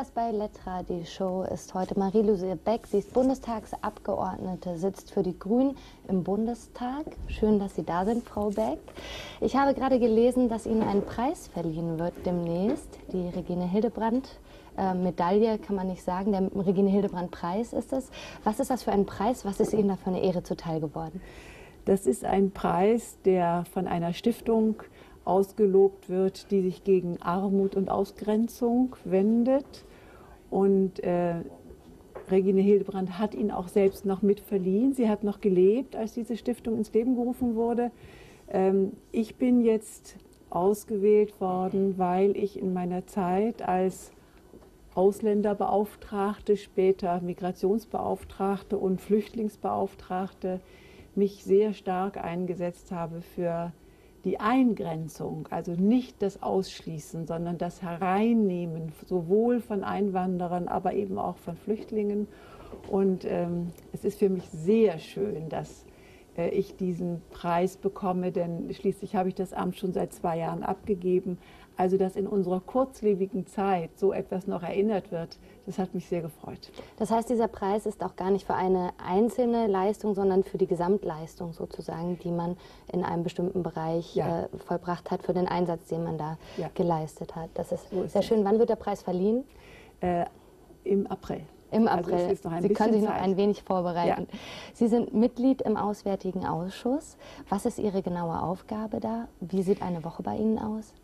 Gast bei Lettra, die Show, ist heute Marie-Luise Beck. Sie ist Bundestagsabgeordnete, sitzt für die Grünen im Bundestag. Schön, dass Sie da sind, Frau Beck. Ich habe gerade gelesen, dass Ihnen ein Preis verliehen wird demnächst. Die Regine Hildebrandt Medaille kann man nicht sagen, der Regine Hildebrandt Preis ist es. Was ist das für ein Preis? Was ist Ihnen da für eine Ehre zuteil geworden? Das ist ein Preis, der von einer Stiftung ausgelobt wird, die sich gegen Armut und Ausgrenzung wendet. Und Regine Hildebrandt hat ihn auch selbst noch mitverliehen. Sie hat noch gelebt, als diese Stiftung ins Leben gerufen wurde. Ich bin jetzt ausgewählt worden, weil ich in meiner Zeit als Ausländerbeauftragte, später Migrationsbeauftragte und Flüchtlingsbeauftragte mich sehr stark eingesetzt habe für die Eingrenzung, also nicht das Ausschließen, sondern das Hereinnehmen, sowohl von Einwanderern, aber eben auch von Flüchtlingen. Und es ist für mich sehr schön, dass ich diesen Preis bekomme, denn schließlich habe ich das Amt schon seit 2 Jahren abgegeben. Also, dass in unserer kurzlebigen Zeit so etwas noch erinnert wird, das hat mich sehr gefreut. Das heißt, dieser Preis ist auch gar nicht für eine einzelne Leistung, sondern für die Gesamtleistung sozusagen, die man in einem bestimmten Bereich vollbracht hat, für den Einsatz, den man da geleistet hat. Das ist so sehr schön. Wann wird der Preis verliehen? Im April. Im April. Also Sie können sich noch ein wenig vorbereiten. Ja. Sie sind Mitglied im Auswärtigen Ausschuss. Was ist Ihre genaue Aufgabe da? Wie sieht eine Woche bei Ihnen aus?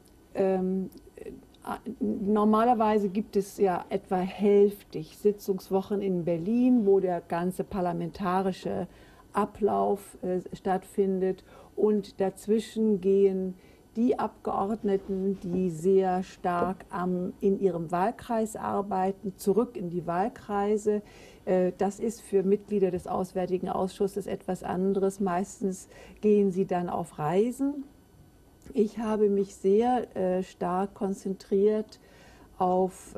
Normalerweise gibt es ja etwa hälftig Sitzungswochen in Berlin, wo der ganze parlamentarische Ablauf stattfindet, und dazwischen gehen die Abgeordneten, die sehr stark in ihrem Wahlkreis arbeiten, zurück in die Wahlkreise. Das ist für Mitglieder des Auswärtigen Ausschusses etwas anderes. Meistens gehen sie dann auf Reisen. Ich habe mich sehr stark konzentriert auf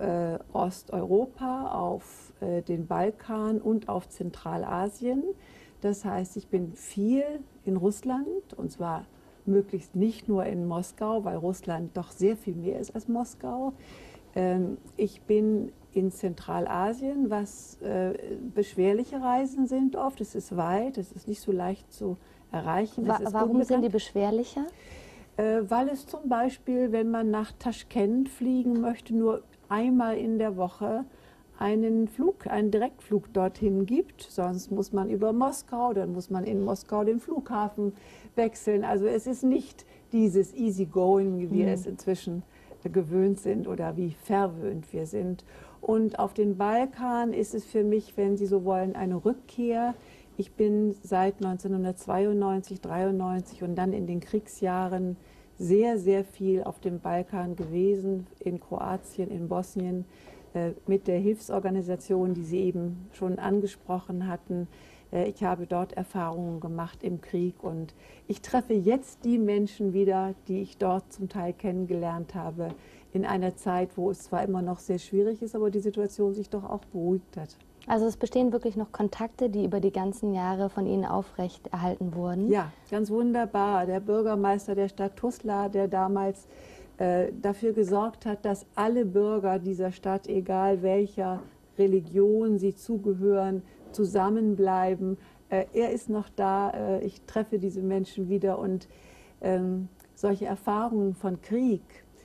Osteuropa, auf den Balkan und auf Zentralasien. Das heißt, ich bin viel in Russland, und zwar möglichst nicht nur in Moskau, weil Russland doch sehr viel mehr ist als Moskau. Ich bin in Zentralasien, was beschwerliche Reisen sind oft. Es ist weit, es ist nicht so leicht zu erreichen. Warum sind die beschwerlicher? Weil es zum Beispiel, wenn man nach Taschkent fliegen möchte, nur einmal in der Woche einen Direktflug dorthin gibt. Sonst muss man über Moskau, dann muss man in Moskau den Flughafen wechseln. Also es ist nicht dieses Easygoing, wie wir es inzwischen gewöhnt sind oder wie verwöhnt wir sind. Und auf den Balkan ist es für mich, wenn Sie so wollen, eine Rückkehr. Ich bin seit 1992, 93 und dann in den Kriegsjahren sehr, sehr viel auf dem Balkan gewesen, in Kroatien, in Bosnien, mit der Hilfsorganisation, die Sie eben schon angesprochen hatten. Ich habe dort Erfahrungen gemacht im Krieg, und ich treffe jetzt die Menschen wieder, die ich dort zum Teil kennengelernt habe, in einer Zeit, wo es zwar immer noch sehr schwierig ist, aber die Situation sich doch auch beruhigt hat. Also es bestehen wirklich noch Kontakte, die über die ganzen Jahre von Ihnen aufrecht erhalten wurden? Ja, ganz wunderbar. Der Bürgermeister der Stadt Tuzla, der damals dafür gesorgt hat, dass alle Bürger dieser Stadt, egal welcher Religion sie zugehören, zusammenbleiben. Er ist noch da. Ich treffe diese Menschen wieder, und solche Erfahrungen von Krieg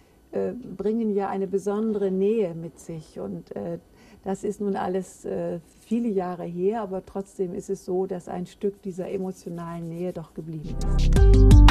bringen ja eine besondere Nähe mit sich, und das ist nun alles viele Jahre her, aber trotzdem ist es so, dass ein Stück dieser emotionalen Nähe doch geblieben ist.